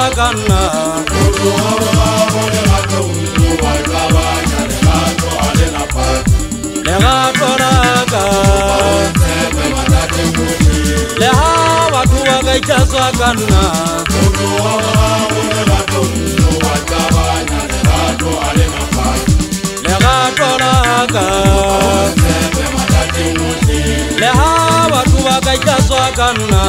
swagana legato laka le ha batho ba ka itla swagana legato laka le ha batho ba ka itla swagana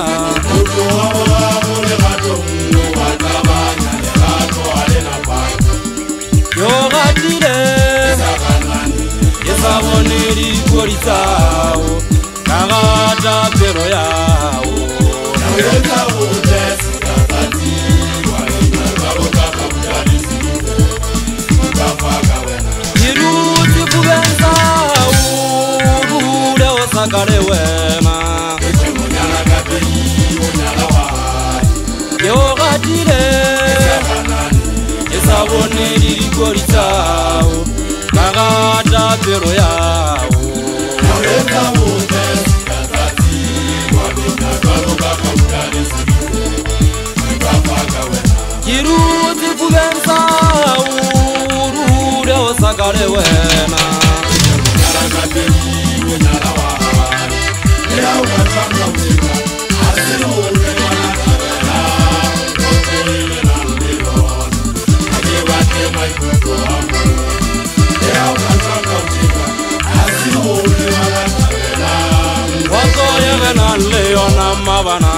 yo gatile ke sa bone dikori tsao ka gata pero yao diruti bubensao rule o sakale wena yo gatile ke sa bone dikori tsao ka gata pero yao diruti bubensao rule o sakale wena Leona mabana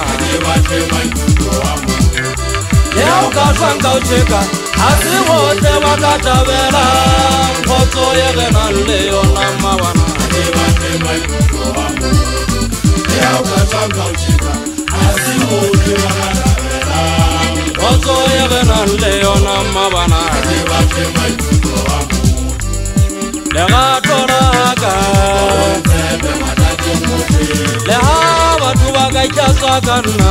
leo kasanga ucheka hasi wote wakatabela mpoto yegena leona mabana leo kasanga ucheka hasi wote wakatabela mpoto yegena leona mabana legato laka le ha batho ba ka itla swagana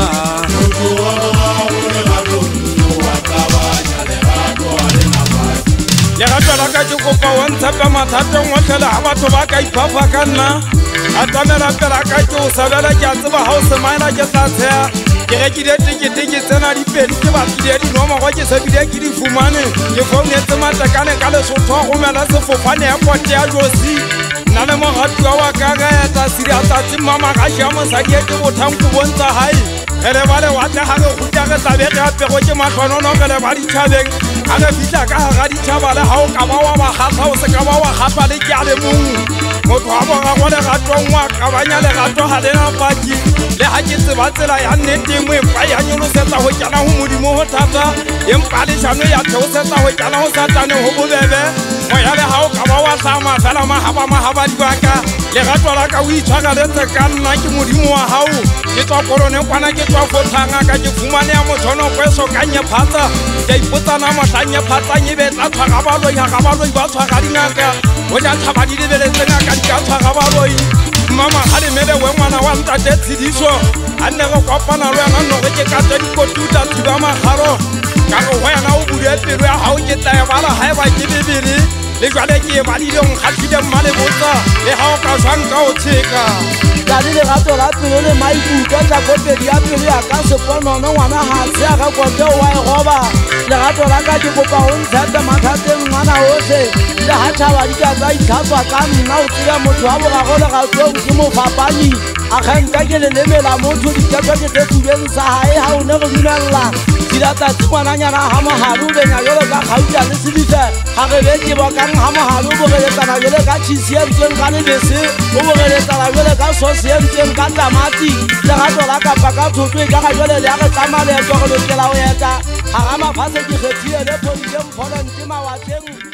legato la ka ke kopa wa ntshepa mathateng otlhe ha batho ba ka iphafa ka nna a tsamela pela ka ke o sabela ke a tseba ha o semaela ke tla tsheya ke rekile tikete ke tsena dipedi ke batlile dinomoro ke sebile ke di fumane ke founetse matekane ka Lesotho go romela sefofane airport ya Josi nna le moratuwa wa ka ga eta siri a tsatsi mama ga ja mosadi ke bothang go bontsha hae ele ba le watle ga go gutla ge tlabe ge apego ke matlhonono ge le ba dithabeng ga re fitla ka ga ditshaba le ha o ka ba wa ba gasa o se ka ba wa gasa le ke a le mong motho a bona go le gatong wa ka banya le gato ha le na paki le ha ke tseba tsela ya nnete mo pa ya nyolosetsa ho kana ho modimo ho thata empa le jano ya theosetsa ho kana ho satane ho bobebe mo ya le ha o ka ba wa sama fela mahaba di baka le gato la ka o itshwara le tse ka nna ke modimo wa hao ke tswa korone kwana ke tswa fothanga ka ke fumane ya mothono kweso ka nye phatsa ke ipotsana mahlanye phatsa nye be tla tshwara ba loi ha ba loi ba tshwara dingaka o ja thaba di lebele tsena ka di ka tshwara ba loi mama ga le mele we ngwana wa ntate tshidiso a nne go kopana le yena no ke ka tsa dikotuta thiba magaro ka go wena o bude pelo ya hao ke tla ba la hae ba ke bebele le jwale ke ba di le nkgatlhile mmale botsa le ha o ka swang ka o tsheka ka di le gato la pelo le maikutlo tsa kopedi ya pelo ya ka seponono ngwana ha se ga kote wa e goba le gato la ka ke kopa o ntshetsa mathateng ngwana otlhe le ha thaba di ka tsa itlhatswa ka nna o tsira motho wa bogago le gatso ke mo fapani a kganta ke le lemela motho diketso ke tse tsubeng sa hae ha o ne go dumella dilatasi ngwananyana ha mohalu benya jalo ka kgauta le sedife ga re be ke bokang ha mohalu o bogeletsana jale ka tšhisi e ntseng ka lebese o bogeletsana jale ka sosi e ntseng ka tamati le gato la kapa ka thotho e ka ga jale le ya re tsamaleeto go lokela o eta ga ga mafatshe ke kgethile le phodile mpholente mawatleng